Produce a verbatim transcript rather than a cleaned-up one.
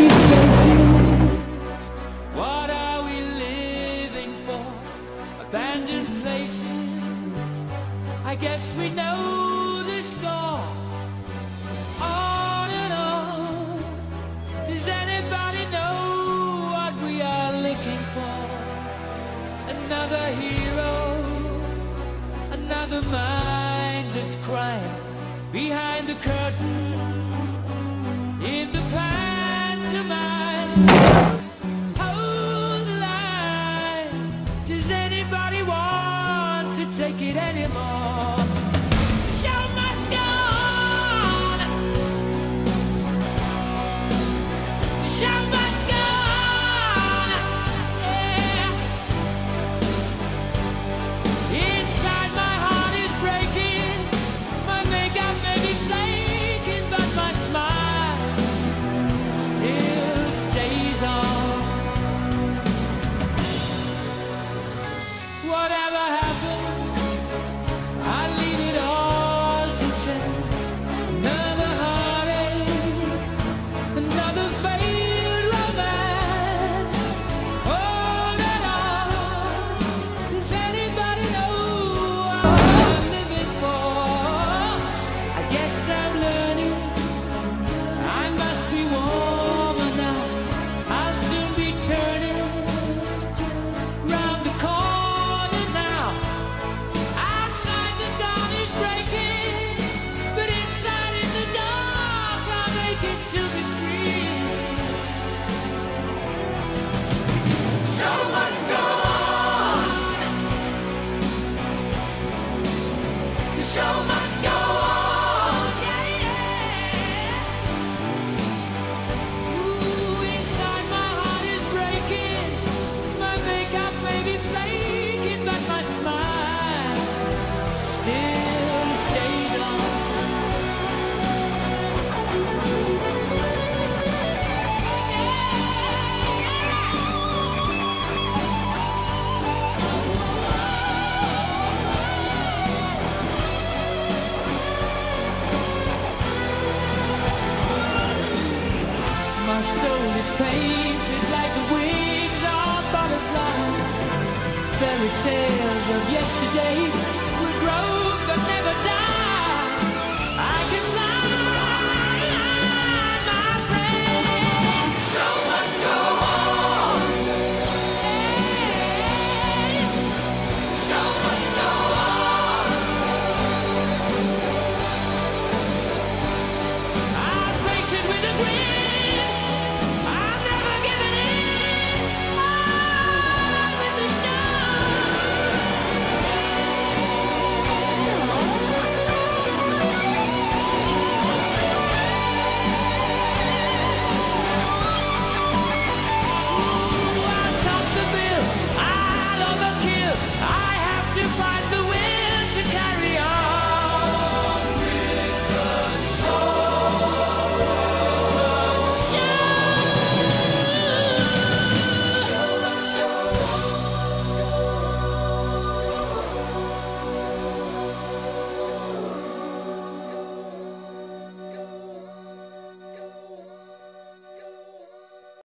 places. What are we living for? Abandoned places. I guess we know the score. On and on. Does anybody know what we are looking for? Another hero, another mindless crime behind the curtain in the pantomime. Hold the line. Does anybody want to take it anymore? The show must go on. The show must go on. Yeah. Inside my heart is breaking. My makeup may be flaking, but my smile still stays on. Whatever happens, I leave it all to chance. Another heartache, another failed romance. On and on. Does anybody know what I'm living for? I guess I'm learning. I must be warmer now. I'll soon be turning round the corner now. Outside the dawn is breaking, but inside in the dark I'll make it to be free. Show must go on. The show must go on. Yeah, yeah. Ooh, inside my heart is breaking. My makeup may be flaking, but my smile still stays on. My soul is painted like the wings of butterflies. Fairy tales of yesterday